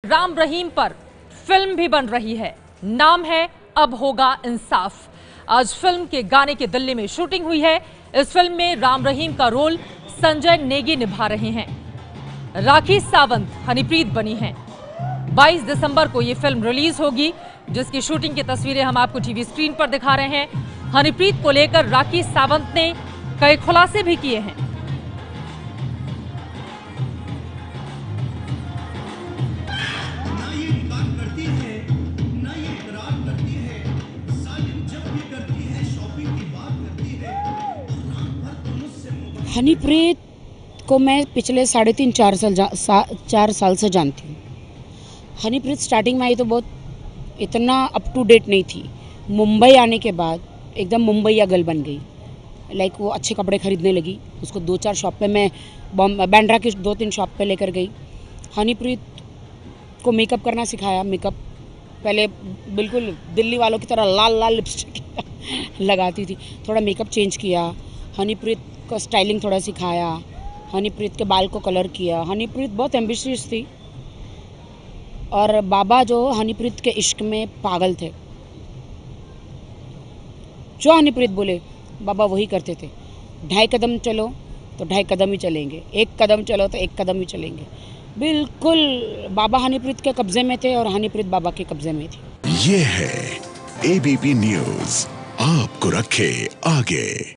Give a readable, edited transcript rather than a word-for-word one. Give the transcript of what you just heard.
राम रहीम पर फिल्म भी बन रही है। नाम है अब होगा इंसाफ। आज फिल्म के गाने की दिल्ली में शूटिंग हुई है। इस फिल्म में राम रहीम का रोल संजय नेगी निभा रहे हैं। राखी सावंत हनीप्रीत बनी हैं। 22 दिसंबर को यह फिल्म रिलीज होगी, जिसकी शूटिंग की तस्वीरें हम आपको टीवी स्क्रीन पर दिखा रहे हैं। हनीप्रीत को लेकर राखी सावंत ने कई खुलासे भी किए हैं। हनीप्रीत को मैं पिछले 3.5-4 साल से जानती हूँ। हनीप्रीत स्टार्टिंग में आई तो बहुत इतना अप टू डेट नहीं थी। मुंबई आने के बाद एकदम मुंबईया गर्ल बन गई। लाइक वो अच्छे कपड़े खरीदने लगी। उसको 2-4 शॉप पे मैं बांद्रा की 2-3 शॉप पे लेकर गई। हनीप्रीत को मेकअप करना सिखाया। मेकअप पहले बिल्कुल दिल्ली वालों की तरह लाल लाल लिपस्टिक लगाती थी, थोड़ा मेकअप चेंज किया। हनीप्रीत को स्टाइलिंग थोड़ा सिखाया। हनीप्रीत के बाल को कलर किया। हनीप्रीत बहुत एम्बिशियस थी और बाबा जो हनीप्रीत के इश्क में पागल थे। जो हनीप्रीत बोले बाबा वही करते थे। 2.5 कदम चलो तो 2.5 कदम ही चलेंगे, 1 कदम चलो तो 1 कदम ही चलेंगे। बिल्कुल बाबा हनीप्रीत के कब्जे में थे और हनीप्रीत बाबा के कब्जे में थी। ये है एबीपी न्यूज़, आपको रखे आगे।